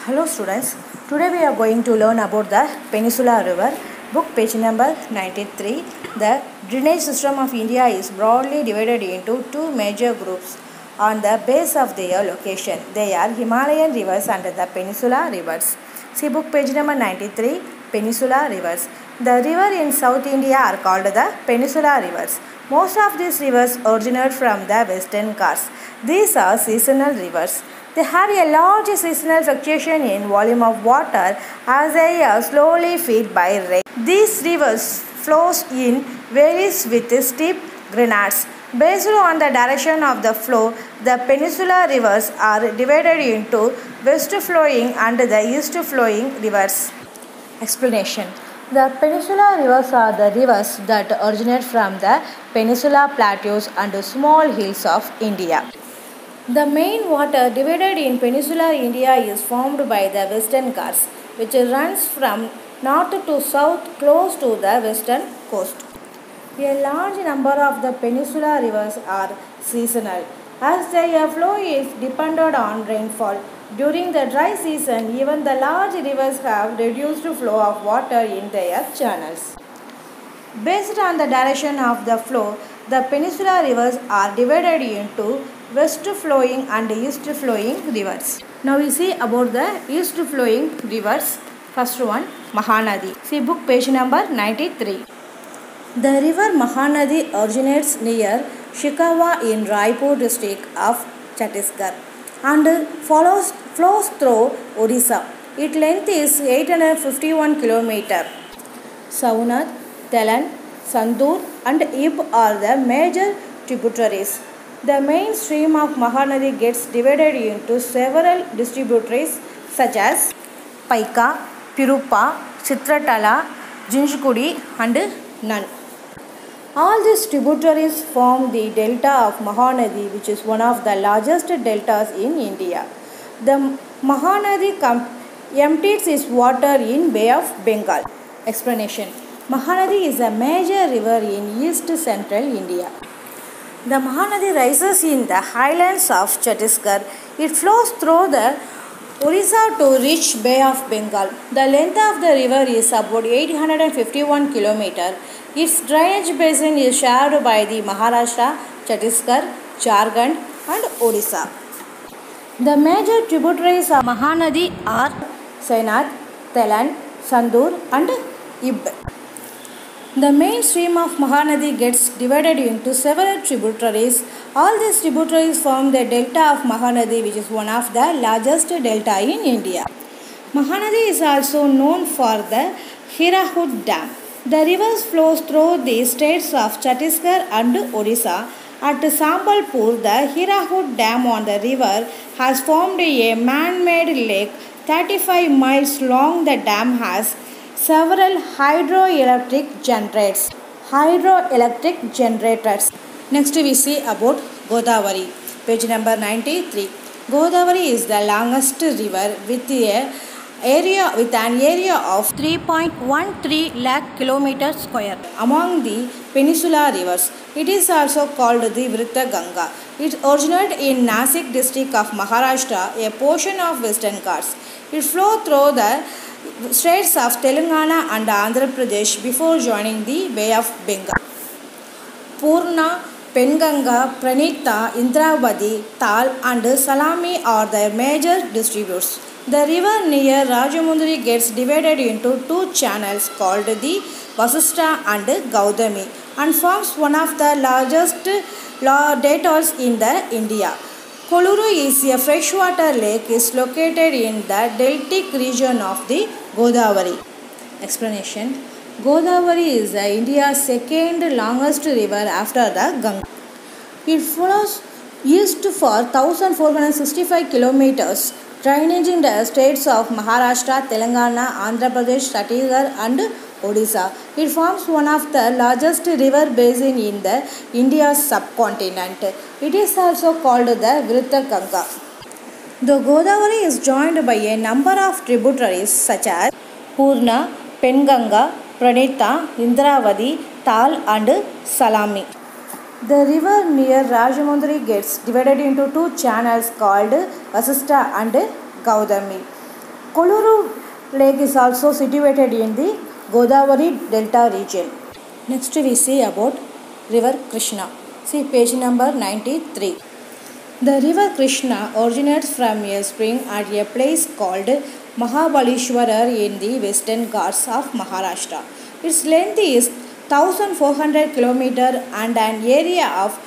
Hello students, today we are going to learn about the Peninsula River, book page number 93. The drainage system of India is broadly divided into two major groups on the base of their location. They are Himalayan rivers and the Peninsula rivers. See book page number 93, Peninsula rivers. The rivers in South India are called the Peninsula rivers. Most of these rivers originate from the Western Ghats. These are seasonal rivers. They have a large seasonal fluctuation in volume of water as they are slowly fed by rain. These rivers flows in varies with steep gradients. Based on the direction of the flow, the peninsular rivers are divided into west flowing and the east flowing rivers. Explanation. The peninsular rivers are the rivers that originate from the peninsular plateaus and small hills of India. The main water divided in peninsular India is formed by the Western Ghats, which runs from north to south close to the western coast. A large number of the peninsular rivers are seasonal, as their flow is dependent on rainfall. During the dry season, even the large rivers have reduced flow of water in their channels. Based on the direction of the flow, the peninsular rivers are divided into west flowing and east flowing rivers. Now we see about the east flowing rivers. First one, Mahanadi. See book page number 93. The river Mahanadi originates near Shikawa in Raipur district of Chhattisgarh and flows through Odisha. Its length is 851 km. Saunath, Telan, Sandur and Ib are the major tributaries. The main stream of Mahanadi gets divided into several distributaries such as Paika, Pirupa, Chitratala, Jinchkudi and Nan. All these tributaries form the delta of Mahanadi, which is one of the largest deltas in India. The Mahanadi empties its water in Bay of Bengal. Explanation. Mahanadi is a major river in east central India. The Mahanadi rises in the highlands of Chhattisgarh. It flows through the Odisha to reach Bay of Bengal. The length of the river is about 851 km. Its drainage basin is shared by the Maharashtra, Chhattisgarh, Jharkhand and Odisha. The major tributaries of Mahanadi are Sainath, Telan, Sandur and Ib. The main stream of Mahanadi gets divided into several tributaries. All these tributaries form the delta of Mahanadi, which is one of the largest delta in India. Mahanadi is also known for the Hirahud Dam. The river flows through the states of Chhattisgarh and Odisha. At Sambalpur, the Hirahud Dam on the river has formed a man-made lake 35 miles long. The dam has several hydroelectric generators. Next we see about Godavari. Page number 93. Godavari is the longest river with an area of 3.13 lakh kilometers square among the peninsular rivers. It is also called the Vrita Ganga. It originates in Nasik district of Maharashtra, a portion of Western Ghats. It flows through the states of Telangana and Andhra Pradesh before joining the Bay of Bengal. Purna, Penganga, Pranita, Indravati, Tal and Salami are the major distributors. The river near Rajamundri gets divided into two channels called the Vasistha and Gaudami and forms one of the largest deltas in India. Koluru is a freshwater lake is located in the deltic region of the Godavari. Explanation. Godavari is India's second longest river after the Ganga. It flows east for 1465 kilometers, drainaging the states of Maharashtra, Telangana, Andhra Pradesh, Chhattisgarh and Odisha. It forms one of the largest river basin in the India's subcontinent. It is also called the Vrita Ganga. The Godavari is joined by a number of tributaries such as Purna, Penganga, Pranita, Indravati, Tal and Salami. The river near Rajamundri gets divided into two channels called Vasistha and Gaudami. Koluru Lake is also situated in the Godavari Delta region. Next we see about River Krishna. See page number 93. The river Krishna originates from a spring at a place called Mahabaleshwara in the Western Ghats of Maharashtra. Its length is 1400 km and an area of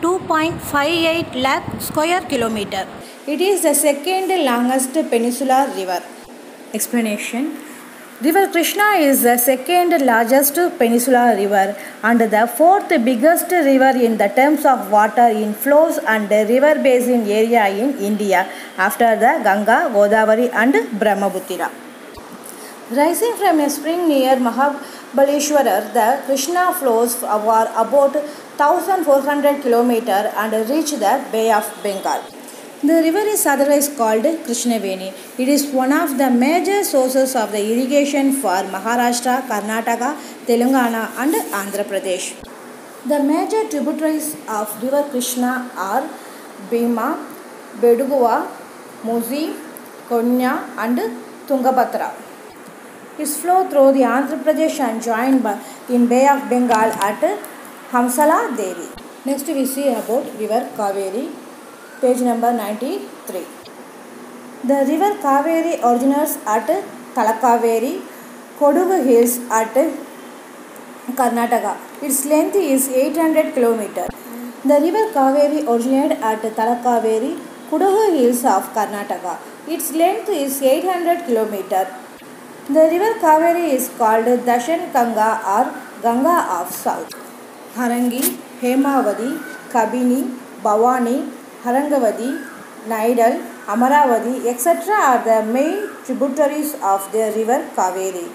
2.58 lakh square kilometer. It is the second longest peninsular river. Explanation. River Krishna is the second largest peninsular river and the fourth biggest river in the terms of water inflows and river basin area in India after the Ganga, Godavari and Brahmaputra. Rising from a spring near Mahabaleshwara, the Krishna flows for about 1400 km and reach the Bay of Bengal. The river is otherwise called Krishnaveni. It is one of the major sources of the irrigation for Maharashtra, Karnataka, Telangana and Andhra Pradesh. The major tributaries of river Krishna are Bhima, Beduguva, Musi, Konya and Tungabhadra. Its flow through the Andhra Pradesh and joined in Bay of Bengal at Hamsala Devi. Next we see about river Kaveri. Page number 93. The river Kaveri originates at Talakaveri, Kodugu Hills at Karnataka. Its length is 800 km. The river Kaveri originated at Talakaveri, Kodugu Hills of Karnataka. Its length is 800 km. The river Kaveri is called Dashan Ganga or Ganga of South. Harangi, Hemavadi, Kabini, Bhavani, Harangavadi, Naidal, Amaravati, etc. are the main tributaries of the river Kaveri.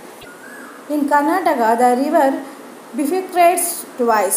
In Karnataka, the river bifurcates twice,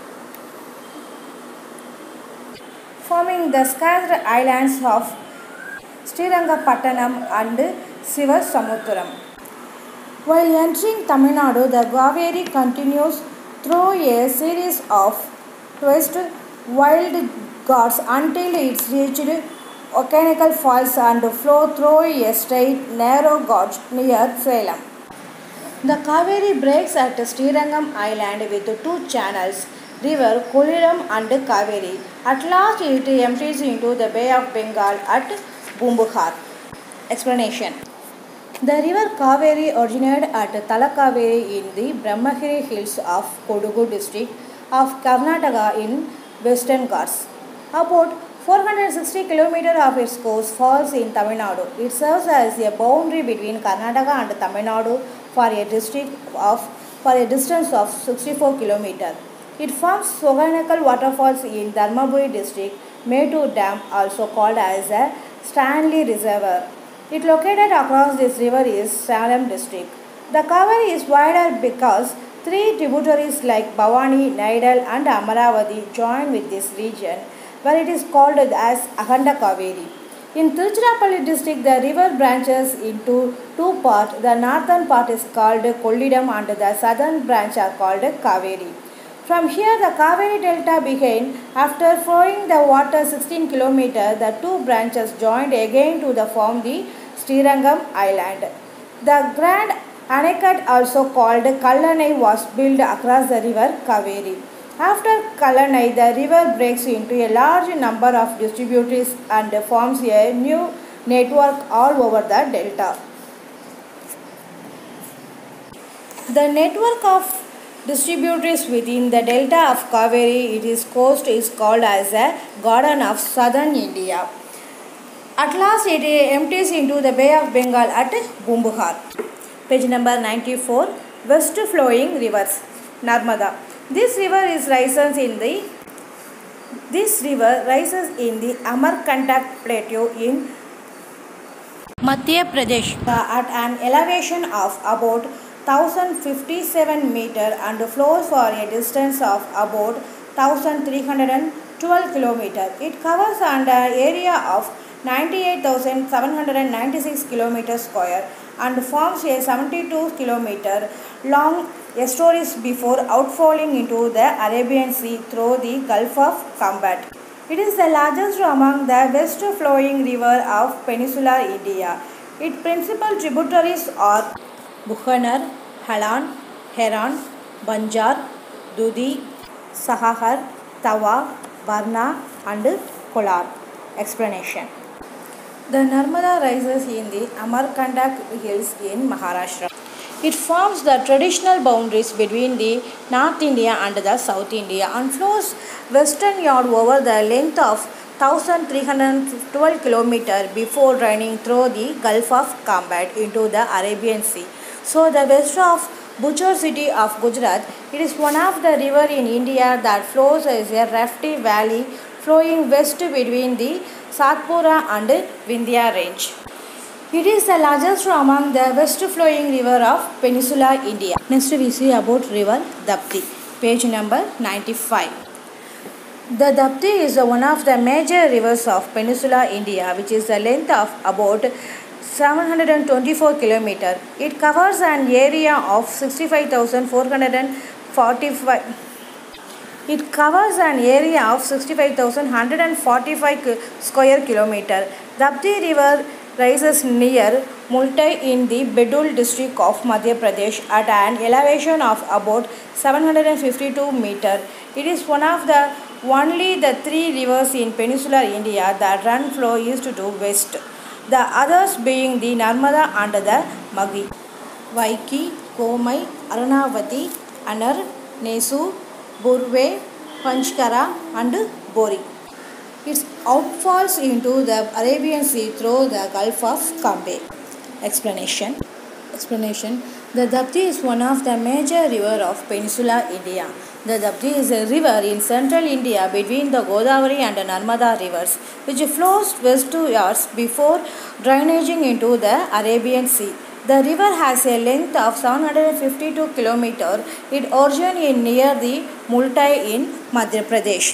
forming the scattered islands of Srirangapattanam and Sivasamudram. While entering Tamil Nadu, the Kaveri continues through a series of twists, wild Ghats until it reached Okanagan Falls and flow through a straight, narrow gorge near Salem. The Kaveri breaks at Srirangam Island with two channels, river Kolliram and Kaveri. At last it empties into the Bay of Bengal at Bumbuhar. Explanation. The river Kaveri originated at Talakaveri in the Brahmagiri Hills of Kodugu district of Karnataka in Western Ghats. About 460 km of its course falls in Tamil Nadu. It serves as a boundary between Karnataka and Tamil Nadu for a distance of 64 km. It forms Soganakal waterfalls in Dharmaburi district, Mettur Dam, also called as a Stanley Reservoir. It located across this river is Salem district. The Kaveri is wider because three tributaries like Bhavani, Naidal and Amaravati join with this region, where it is called as Akhanda Kaveri. In Tiruchirappalli district, the river branches into two parts. The northern part is called Kollidam and the southern branch are called Kaveri. From here, the Kaveri Delta began. After flowing the water 16 km, the two branches joined again to form the Srirangam Island. The Grand Anakat, also called Kallanai, was built across the river Kaveri. After Kallanai, the river breaks into a large number of distributaries and forms a new network all over the delta. The network of distributaries within the delta of Kaveri, its coast is called as a Garden of Southern India. At last, it empties into the Bay of Bengal at Bumbuhar. Page number 94. West flowing rivers. Narmada. This river rises in the Amarkantak Plateau in Madhya Pradesh at an elevation of about 1057 meters and flows for a distance of about 1312 kilometers. It covers an area of 98,796 kilometers square and forms a 72 kilometer long estuaries before outfalling into the Arabian Sea through the Gulf of Cambodge. It is the largest among the west flowing river of peninsular India. Its principal tributaries are Bukhanar, Halan, Heran, Banjar, Dudi, Sahar, Tawa, Barna and Kolar. Explanation. The Narmada rises in the Amarkandak hills in Maharashtra. It forms the traditional boundaries between the North India and the South India and flows westernward over the length of 1312 km before draining through the Gulf of Cambodge into the Arabian Sea. So the west of Bhuj city of Gujarat, it is one of the river in India that flows as a rafty valley flowing west between the Satpura and Vindhya range. It is the largest among the west flowing river of Peninsular India. Next we see about river Dapti, page number 95. The Dapti is one of the major rivers of Peninsular India, which is a length of about 724 km. It covers an area of 65,445. It covers an area of 65,145 square kilometer. Dapti river rises near Multai in the Bedul district of Madhya Pradesh at an elevation of about 752 meters. It is one of the only the three rivers in peninsular India that run flow east to west. The others being the Narmada and the Maghi. Vaiki, Komai, Aranavati, Anar, Nesu, Burve, Panchkara and Bori. It outfalls into the Arabian Sea through the Gulf of Cambodge. Explanation. The Dapti is one of the major rivers of peninsular India. The Dapti is a river in central India between the Godavari and the Narmada rivers, which flows westwards before drainaging into the Arabian Sea. The river has a length of 752 km. It originates near the Multai in Madhya Pradesh.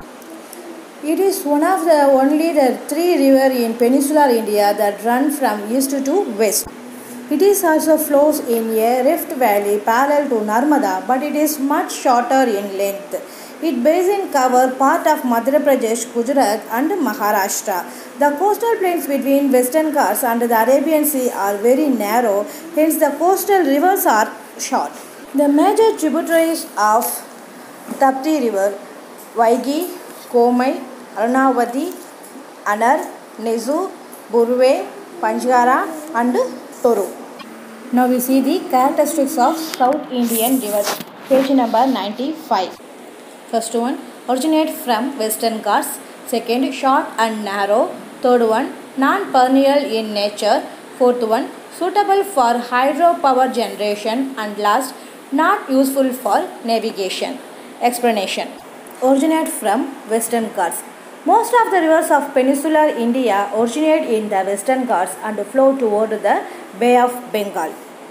It is one of the only the three rivers in peninsular India that run from east to west. It is also flows in a rift valley parallel to Narmada, but it is much shorter in length. Its basin covers part of Madhya Pradesh, Gujarat and Maharashtra. The coastal plains between Western Ghats and the Arabian Sea are very narrow, hence the coastal rivers are short. The major tributaries of Tapti River, Vaigi, Komai, Aranavati, Anar, Nezu, Burve, Panchgara and Toru. Now we see the characteristics of South Indian rivers. Page number 95. First one, originate from Western Ghats. Second, short and narrow. Third one, non-perennial in nature. Fourth one, suitable for hydropower generation. And last, not useful for navigation. Explanation. Originate from Western Ghats. Most of the rivers of peninsular India originate in the Western Ghats and flow toward the Bay of Bengal.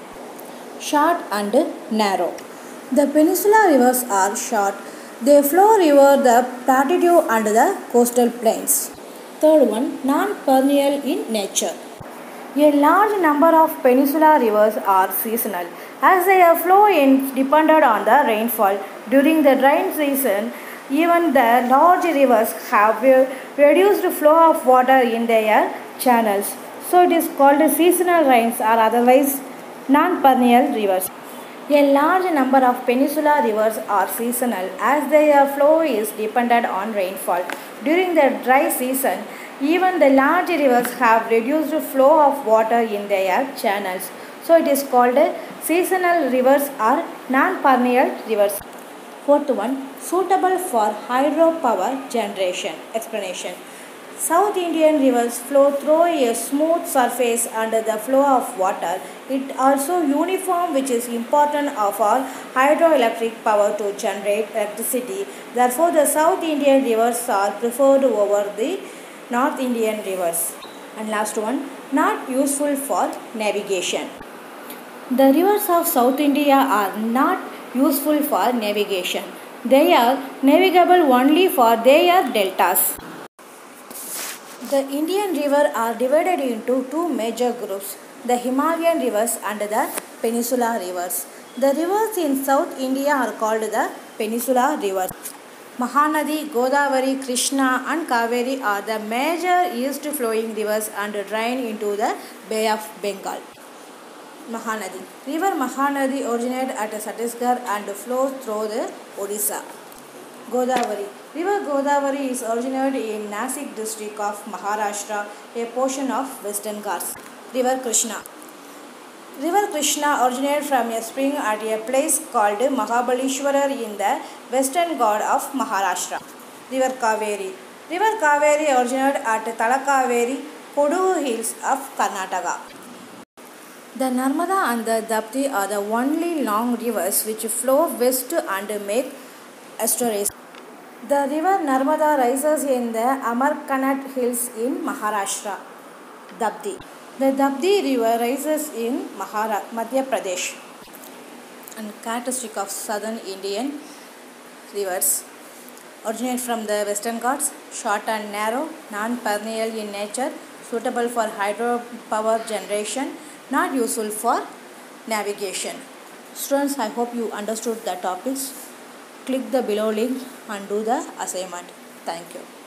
Short and narrow. The peninsular rivers are short. They flow over the plateau and the coastal plains. Third one, non-perennial in nature. A large number of peninsular rivers are seasonal, as their flow is dependent on the rainfall. During the rain season, even the large rivers have reduced flow of water in their channels. So it is called seasonal rains or otherwise non-perennial rivers. A large number of peninsular rivers are seasonal as their flow is dependent on rainfall. During the dry season, even the large rivers have reduced flow of water in their channels. So it is called seasonal rivers or non-perennial rivers. Fourth one, suitable for hydropower generation. Explanation. South Indian rivers flow through a smooth surface under the flow of water. It also uniform, which is important for hydroelectric power to generate electricity. Therefore, the South Indian rivers are preferred over the North Indian rivers. And last one, not useful for navigation. The rivers of South India are not useful for navigation. They are navigable only for their deltas. The Indian rivers are divided into two major groups, the Himalayan rivers and the peninsular rivers. The rivers in South India are called the peninsular rivers. Mahanadi, Godavari, Krishna and Kaveri are the major east flowing rivers and drain into the Bay of Bengal. Mahanadi. River Mahanadi originates at Chhattisgarh and flows through the Odisha. Godavari. River Godavari is originated in Nasik district of Maharashtra, a portion of Western Ghats. River Krishna. River Krishna originated from a spring at a place called Mahabaleshwar in the Western Ghats of Maharashtra. River Kaveri. River Kaveri originated at Talakaveri, Kodugu hills of Karnataka. The Narmada and the Tapti are the only long rivers which flow west and make estuaries. The river Narmada rises in the Amarkanat hills in Maharashtra. Tapti. The Tapti river rises in Madhya Pradesh. And characteristic of southern Indian rivers originate from the Western Ghats, short and narrow, non-perennial in nature, suitable for hydropower generation, not useful for navigation. Students, I hope you understood the topics. Click the below link and do the assignment. Thank you.